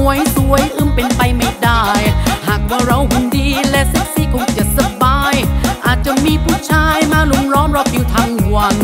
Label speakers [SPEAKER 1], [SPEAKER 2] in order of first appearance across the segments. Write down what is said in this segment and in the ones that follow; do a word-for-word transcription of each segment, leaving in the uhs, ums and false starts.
[SPEAKER 1] วยสวยอึมเป็นไปไม่ได้หากว่าเราหุ่นดีและเซ็กซี่คงจะสบายอาจจะมีผู้ชายมาลุมล้อมรอบอยู่ทั้งวัน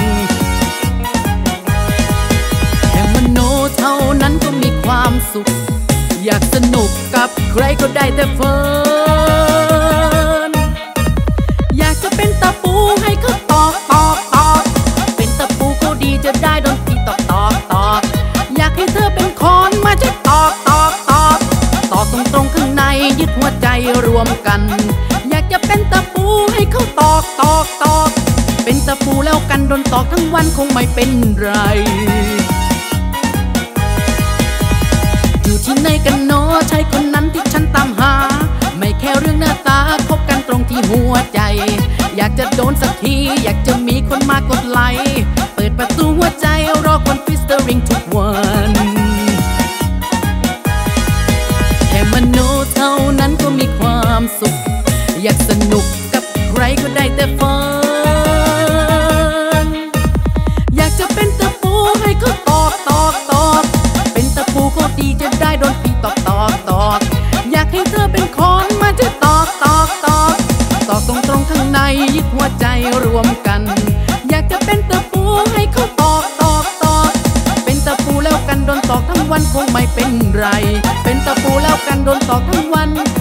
[SPEAKER 1] แค่มโนเท่านั้นก็มีความสุขอยากสนุกกับใครก็ได้แต่เฟิร์นอยากจะเป็นตะปูให้เขาตอกตอกตอกเป็นตะปูก็ดีจะได้โดนตีตอกตอกตอกอยากให้เธอเป็นคอนมาช่วยตอกตอกตอกตอกตรงตรงข้างในยึดหัวใจรวมกันอยากจะเป็นตะปูให้เขาตอกตอกตอกเป็นตะปูแล้วกันโดนตอกทั้งวันคงไม่เป็นไรอยู่ที่ไหนกันเนาะชายคนนั้นที่ฉันตามหาไม่แค่เรื่องหน้าตาพบกันตรงที่หัวใจอยากจะโดนสักทีอยากจะมีคนมากดไลค์เปิดประตูหัวใจรอคนฟิสเตอริงทุกวันแค่มโนเท่านั้นก็มีความสุขอยากสนุกกับใครก็ได้แต่ฝันอยากจะเป็นตะปูให้เขาตอกตอกตอกเป็นตะปูก็ดีจะได้โดนพี่ตอกตอกตอกอยากให้เธอเป็นคอนมาจะตอกตอกตอกตอกตรงตรงข้างในยึดหัวใจรวมกันอยากจะเป็นตะปูให้เขาตอกตอกตอกเป็นตะปูแล้วกันโดนตอกทั้งวันคงไม่เป็นไรเป็นตะปูแล้วกันโดนตอกทั้งวัน